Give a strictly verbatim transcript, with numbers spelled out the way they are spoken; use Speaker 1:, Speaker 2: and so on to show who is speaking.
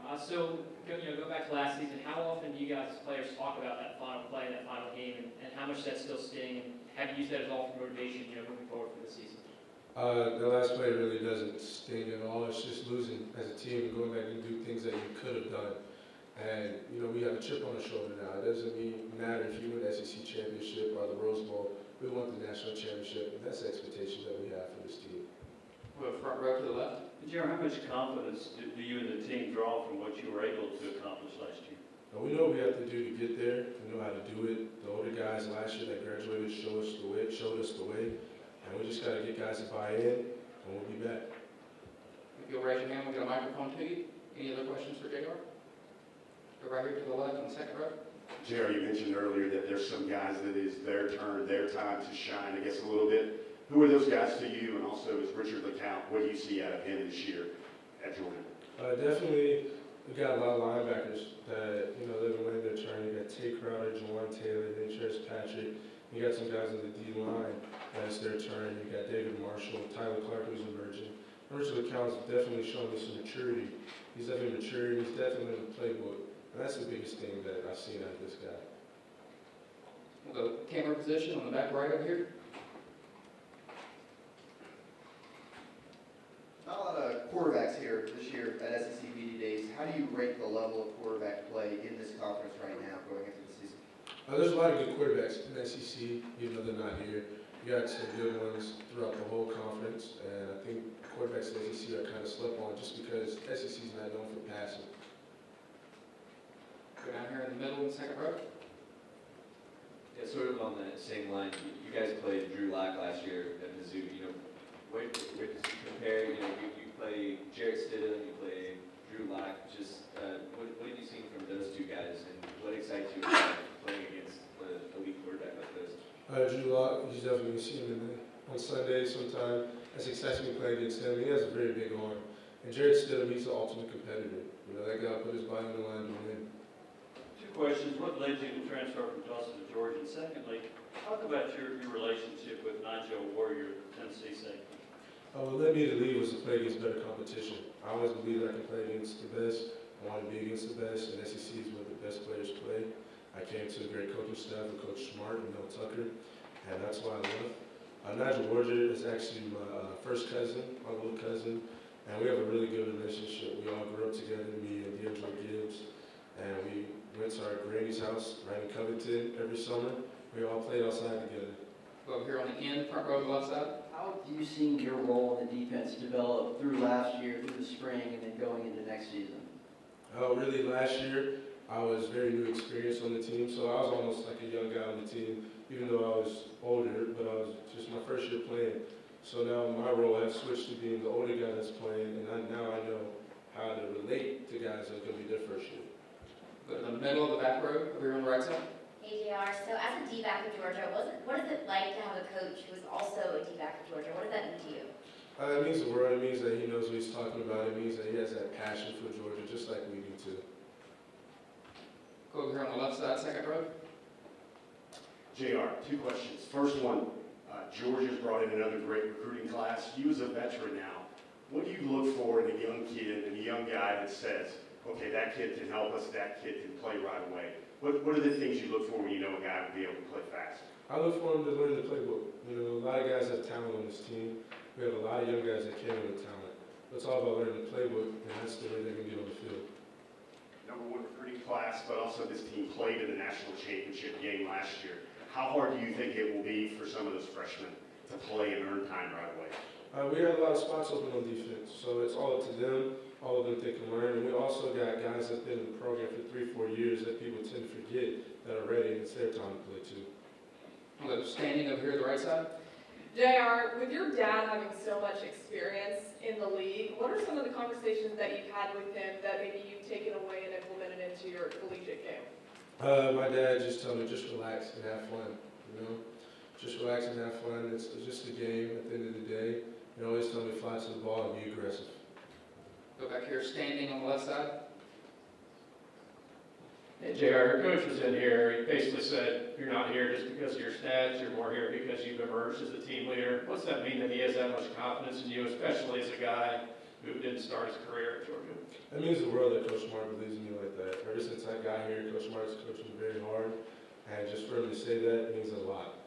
Speaker 1: Uh, so, go, you know, go back to last season. How often do you guys players talk about that final play, that final game, and, and how much that's still sting? And have you used that as all for motivation, you know, moving forward for the season?
Speaker 2: Uh, the last play really doesn't sting at all. It's just losing as a team and going back and do things that you could have done. And, you know, we have a chip on our shoulder now. It doesn't mean, matter if you win the S E C championship or the Rose Bowl. We want the national championship, and that's the expectation that we have for this team.
Speaker 3: Well, front row to the left.
Speaker 4: J R, how much confidence do, do you and the team draw from what you were able to accomplish last year?
Speaker 2: Now, we know what we have to do to get there. We know how to do it. The older guys last year that graduated showed us the way. Showed us the way. And we just got to get guys to buy in, and we'll be back.
Speaker 3: If you'll raise your hand, we'll get a microphone to you. Any other questions for J R? Go right here to the left on the second row.
Speaker 5: J R, you mentioned earlier that there's some guys that is their turn, their time to shine, I guess, a little bit. Who are those guys to you? And also, is Richard LeCount, what do you see out of him this year at Georgia?
Speaker 2: Uh, definitely, we got a lot of linebackers that, you know, they've been waiting their turn. You got Tate Crowder, Jawan Taylor, Dentrez Patrick. You got some guys on the D line that's their turn. You got David Marshall, Tyler Clark, who's emerging. Richard LeCount's definitely showing me some maturity. He's definitely matured. He's definitely in the playbook. And that's the biggest thing that I've seen out of this guy.
Speaker 3: We'll go camera position on the back right over here.
Speaker 6: Not a lot of quarterbacks here this year at S E C Media Days. How do you rate the level of quarterback play in this conference right now going into the season?
Speaker 2: Uh, there's a lot of good quarterbacks in the S E C, even though they're not here. You got some good ones throughout the whole conference, and I think quarterbacks in the S E C are kind of slept on just because S E C is not known for passing.
Speaker 3: Go down here in the middle in the second row.
Speaker 7: Yeah, sort of on that same line, you, you guys played Drew Lock last year at Mizzou. You know, what, what does you compare? You know, you, you play Jarrett Stidham, you play Drew Lock. Just uh, what, what have you seen from those two guys, and what excites you about playing against an elite quarterback like this?
Speaker 2: Uh, Drew Lock, you definitely see him in the, on Sunday sometime. That's exciting to play against him. He has a very big arm. And Jarrett Stidham, he's the ultimate competitor. You know, that guy put his body on the line to win.
Speaker 4: Two questions. What led you to transfer from Tulsa to Georgia? And secondly, talk about your, your relationship with Nigel Warrior, Tennessee safety.
Speaker 2: Uh, what led me to leave was to play against better competition. I always believed I could play against the best. I wanted to be against the best, and S E C is where the best players play. I came to a great coaching staff with Coach Smart and Mel Tucker, and that's why I left. Uh, Nigel Warrior is actually my uh, first cousin, my little cousin, and we have a really good relationship. We all grew up together, me and D'Angelo Gibbs, and we went to our granny's house right in Covington every summer. We all played outside together.
Speaker 3: Go over here on the end, front row to the left side.
Speaker 8: How have you seen your role in the defense develop through last year, through the spring, and then going into next season?
Speaker 2: Oh, really, last year, I was very new experience on the team, so I was almost like a young guy on the team, even though I was older, but I was just my first year playing. So now my role has switched to being the older guy that's playing, and I, now I know how to relate to guys that are going to be their first year.
Speaker 3: Go to the middle of the back row, over here on the right side.
Speaker 9: Hey J R, so as a D-back of Georgia, what is, it, what is it like to have a coach who is also a D-back of Georgia? What does that mean to you?
Speaker 2: Uh, it means the world. It means that he knows what he's talking about. It means that he has that passion for Georgia, just like we do too.
Speaker 3: Go over here on the left side, second row.
Speaker 5: J R, two questions. First one, uh, Georgia's brought in another great recruiting class. You as a veteran now, what do you look for in a young kid and a young guy that says, okay, that kid can help us, that kid can play right away? What, what are the things you look for when you know a guy will be able to play fast?
Speaker 2: I look for him to learn the playbook. You know, a lot of guys have talent on this team. We have a lot of young guys that came in with talent. It's all about learning the playbook, and that's the way they can get on the field.
Speaker 5: Number one recruiting class, but also this team played in the national championship game last year. How hard do you think it will be for some of those freshmen to play and earn time right away?
Speaker 2: Uh, we have a lot of spots open on defense, so it's all up to them. All of them they can learn, and we also got guys that've been in the program for three, four years that people tend to forget that are ready, and it's their time to play too.
Speaker 3: We'll go standing over here to the right side.
Speaker 10: J R, with your dad having so much experience in the league, what are some of the conversations that you've had with him that maybe you've taken away and implemented into your collegiate game?
Speaker 2: Uh, my dad just told me just relax and have fun, you know? Just relax and have fun. It's, it's just a game at the end of the day. You know, always tell me fly to the ball and be aggressive.
Speaker 3: Go back here, standing on the left side.
Speaker 1: Hey, J R, your coach was in here. He basically said, you're not here just because of your stats. You're more here because you've emerged as a team leader. What's that mean that he has that much confidence in you, especially as a guy
Speaker 11: who didn't start his career at Georgia?
Speaker 2: It means the world that Coach Smart believes in me like that. Ever since I got here, Coach Smart has coached me very hard, and just for him to say that means a lot.